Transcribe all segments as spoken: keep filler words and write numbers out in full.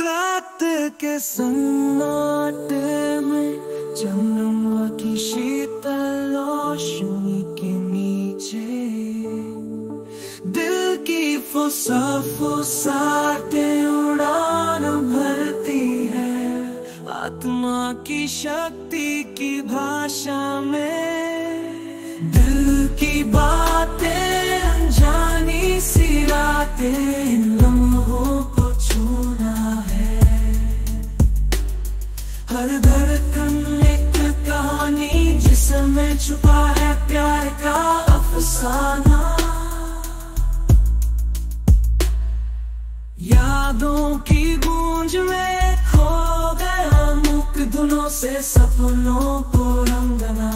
रात के सन्नाटे में चंद्रमा की शीतल रोशनी के नीचे दिल की फुसफुसाहटें उड़ान भरती है आत्मा की शक्ति की भाषा में। दिल की बातें अनजानी सी रातें इन लम्हों को छूना है। हर धड़कन एक कहानी जिसमें छुपा है प्यार का अफसाना। यादों की गूंज में खो गया मुक्त धुनों से सपनों को रंगना।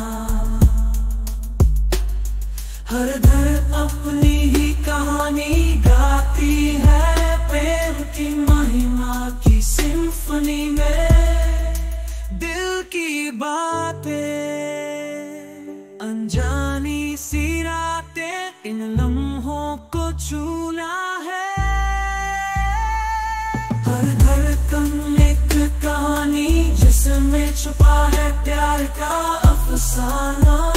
हर घर अपनी ही कहानी गाती है प्रेम की महिमा की सिम्फनी में। दिल की बातें अनजानी सी रातें इन लम्हों को छूना है। हर धड़कन एक कहानी जिसमें छुपा है प्यार का अफसाना।